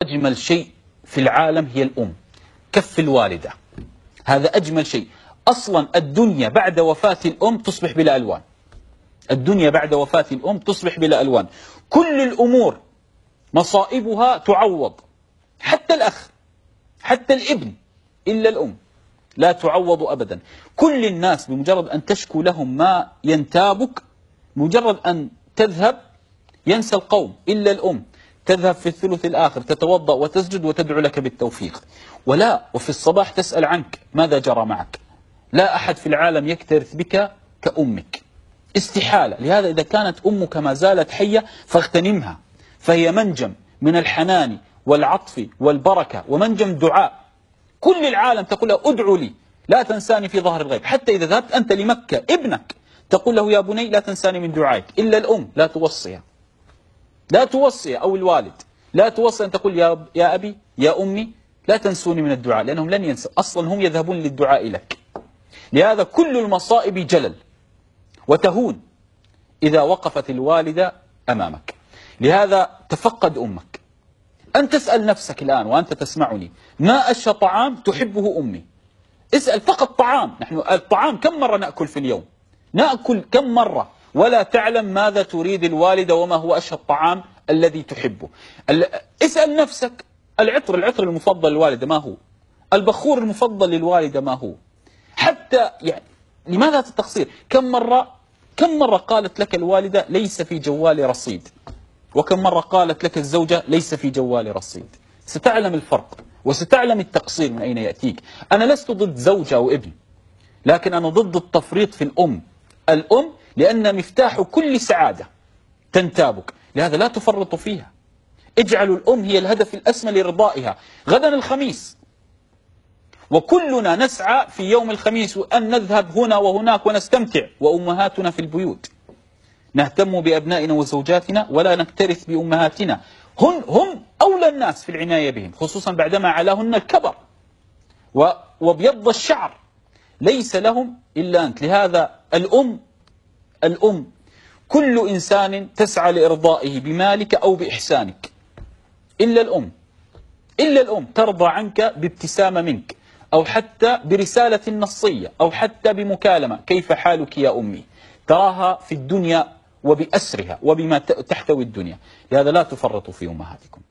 أجمل شيء في العالم هي الأم، كف الوالدة، هذا أجمل شيء. أصلا الدنيا بعد وفاة الأم تصبح بلا ألوان، الدنيا بعد وفاة الأم تصبح بلا ألوان. كل الأمور مصائبها تعوض، حتى الأخ، حتى الابن، إلا الأم لا تعوض أبدا. كل الناس بمجرد أن تشكو لهم ما ينتابك، مجرد أن تذهب ينسى القوم، إلا الأم تذهب في الثلث الآخر تتوضأ وتسجد وتدعو لك بالتوفيق، وفي الصباح تسأل عنك ماذا جرى معك. لا أحد في العالم يكترث بك كأمك، استحالة. لهذا إذا كانت أمك ما زالت حية فاغتنمها، فهي منجم من الحنان والعطف والبركة ومنجم دعاء. كل العالم تقول له ادعو لي لا تنساني في ظهر الغيب. حتى إذا ذهبت أنت لمكة ابنك تقول له يا بني لا تنساني من دعائك. إلا الأم لا توصيها، لا توصي، أو الوالد لا توصي أن تقول يا أبي يا أمي لا تنسوني من الدعاء، لأنهم لن ينسوا، أصلا هم يذهبون للدعاء لك. لهذا كل المصائب جلل وتهون إذا وقفت الوالدة أمامك. لهذا تفقد أمك. أن تسأل نفسك الآن وأنت تسمعني، ما أشهى طعام تحبه أمي؟ اسأل فقط طعام. نحن الطعام كم مرة نأكل في اليوم؟ نأكل كم مرة ولا تعلم ماذا تريد الوالدة وما هو أشهى الطعام الذي تحبه. اسأل نفسك، العطر المفضل للوالدة ما هو؟ البخور المفضل للوالدة ما هو؟ حتى يعني لماذا التقصير؟ كم مرة قالت لك الوالدة ليس في جوالي رصيد، وكم مرة قالت لك الزوجة ليس في جوالي رصيد. ستعلم الفرق وستعلم التقصير من أين يأتيك. أنا لست ضد زوجة أو ابن، لكن أنا ضد التفريط في الأم. الأم لأن مفتاح كل سعادة تنتابك، لهذا لا تفرطوا فيها. اجعلوا الأم هي الهدف الأسمى لرضائها. غدا الخميس وكلنا نسعى في يوم الخميس أن نذهب هنا وهناك ونستمتع، وأمهاتنا في البيوت. نهتم بأبنائنا وزوجاتنا ولا نكترث بأمهاتنا. هم أولى الناس في العناية بهم، خصوصا بعدما علاهن الكبر وبيض الشعر، ليس لهم إلا أنت. لهذا الأم كل إنسان تسعى لإرضائه بمالك أو بإحسانك، إلا الأم ترضى عنك بابتسامة منك، أو حتى برسالة نصية، أو حتى بمكالمة كيف حالك يا أمي. تراها في الدنيا وبأسرها وبما تحتوي الدنيا. لهذا لا تفرطوا في أمهاتكم.